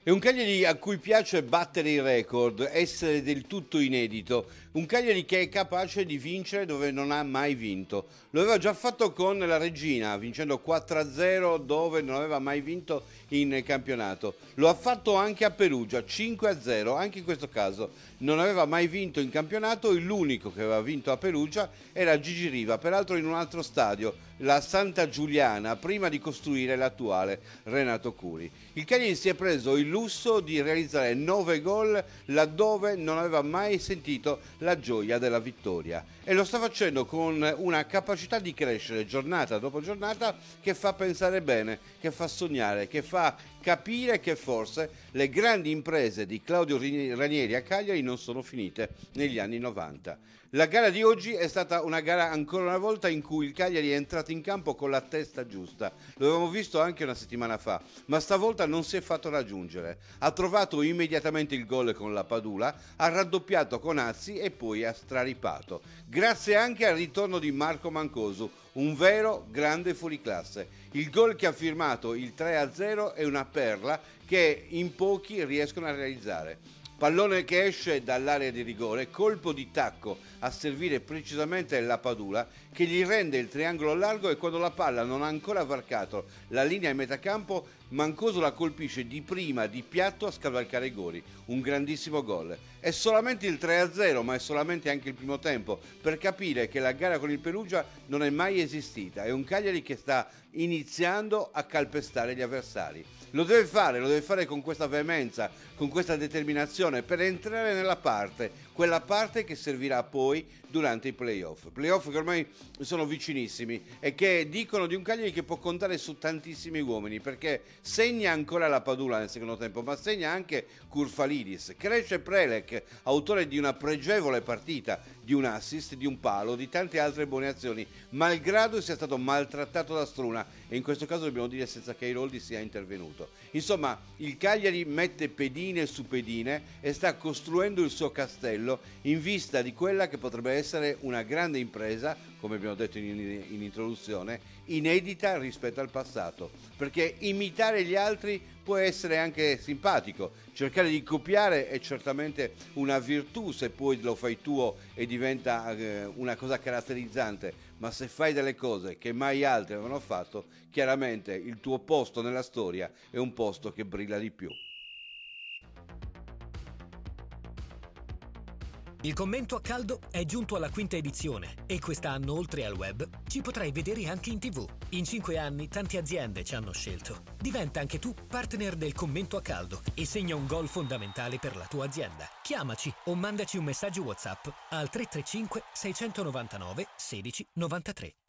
È un Cagliari a cui piace battere i record, essere del tutto inedito, un Cagliari che è capace di vincere dove non ha mai vinto. Lo aveva già fatto con la Regina, vincendo 4-0 dove non aveva mai vinto in campionato. Lo ha fatto anche a Perugia, 5-0, anche in questo caso non aveva mai vinto in campionato, e l'unico che aveva vinto a Perugia era Gigi Riva, peraltro in un altro stadio, la Santa Giuliana, prima di costruire l'attuale Renato Curi. Il Cagliari si è preso il lusso di realizzare 9 gol laddove non aveva mai sentito la gioia della vittoria, e lo sta facendo con una capacità di crescere giornata dopo giornata che fa pensare bene, che fa sognare, che fa capire che forse le grandi imprese di Claudio Ranieri a Cagliari non sono finite negli anni 90. La gara di oggi è stata una gara ancora una volta in cui il Cagliari è entrato in campo con la testa giusta. Lo avevamo visto anche una settimana fa, ma stavolta non si è fatto raggiungere. Ha trovato immediatamente il gol con la Padula, ha raddoppiato con Azzi e poi ha straripato. Grazie anche al ritorno di Marco Mancosu, un vero grande fuoriclasse. Il gol che ha firmato il 3-0 è una perla che in pochi riescono a realizzare. Pallone che esce dall'area di rigore, colpo di tacco a servire precisamente la Padula, che gli rende il triangolo largo, e quando la palla non ha ancora varcato la linea di metacampo, Mancosu la colpisce di prima di piatto a scavalcare i goli. Un grandissimo gol. È solamente il 3-0, ma è solamente anche il primo tempo, per capire che la gara con il Perugia non è mai esistita. È un Cagliari che sta iniziando a calpestare gli avversari. Lo deve fare con questa veemenza, con questa determinazione, per entrare nella parte, quella parte che servirà poi durante i playoff. Playoff che ormai sono vicinissimi e che dicono di un Cagliari che può contare su tantissimi uomini, perché segna ancora la Padula nel secondo tempo, ma segna anche Kurfalidis, cresce Prelec, autore di una pregevole partita, di un assist, di un palo, di tante altre buone azioni, malgrado sia stato maltrattato da Struna, e in questo caso dobbiamo dire senza che Iroldi sia intervenuto. Insomma, il Cagliari mette pedine su pedine e sta costruendo il suo castello in vista di quella che potrebbe essere una grande impresa, come abbiamo detto in introduzione, inedita rispetto al passato, perché imitare gli altri può essere anche simpatico, cercare di copiare è certamente una virtù se poi lo fai tuo e diventa una cosa caratterizzante, ma se fai delle cose che mai altri avevano fatto, chiaramente il tuo posto nella storia è un posto che brilla di più. Il commento a caldo è giunto alla quinta edizione e quest'anno, oltre al web, ci potrai vedere anche in TV. In 5 anni tante aziende ci hanno scelto. Diventa anche tu partner del commento a caldo e segna un gol fondamentale per la tua azienda. Chiamaci o mandaci un messaggio WhatsApp al 335 699 16 93.